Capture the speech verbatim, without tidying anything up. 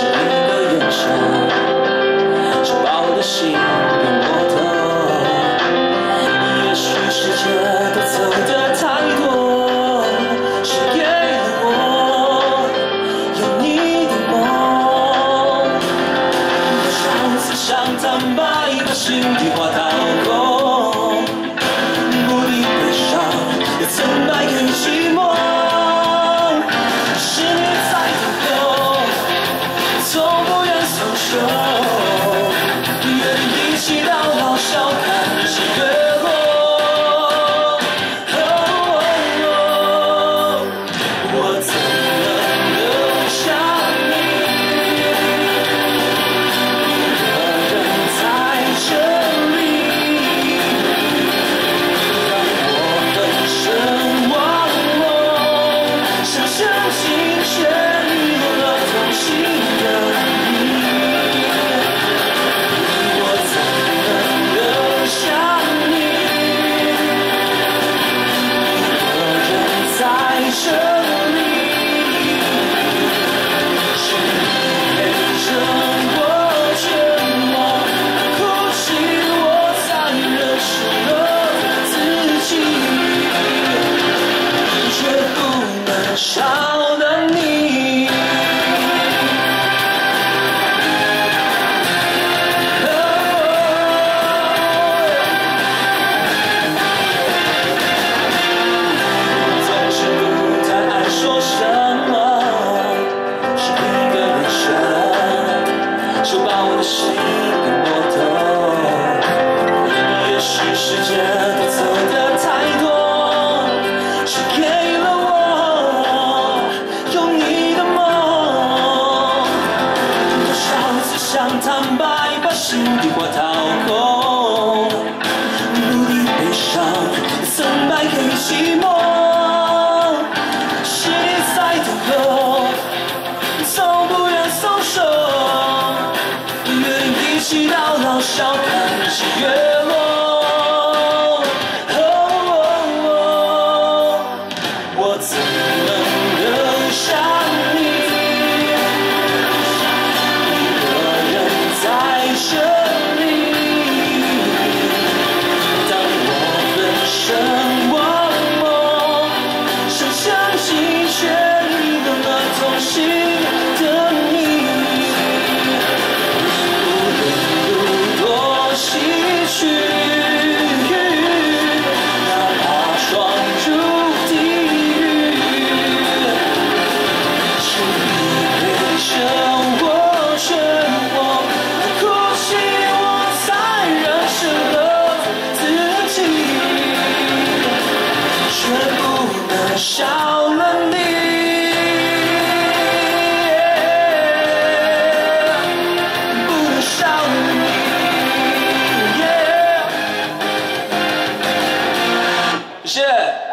是一个眼神，就把我的心给摸透。也许世界都走得太多，是给了我有你的梦。多少次想坦白，把心底话掏空，不理悲伤，也曾败给寂寞。 少了你，总是不太爱说什么，是一个眼神，就把我的心给摸透。也许世界都走得太多，是给了我。 想坦白，把心底话掏空，不理悲伤，曾败给寂寞。是你在等候，从不愿松手，约定一起到老，笑看日西月落。我怎能留下你？ 这里，当我分身忘梦，想相信却遗忘了同行的你。无论有多唏嘘，哪怕闯入地狱，请你陪着我沉默。 少了你，不能少了你。谢谢。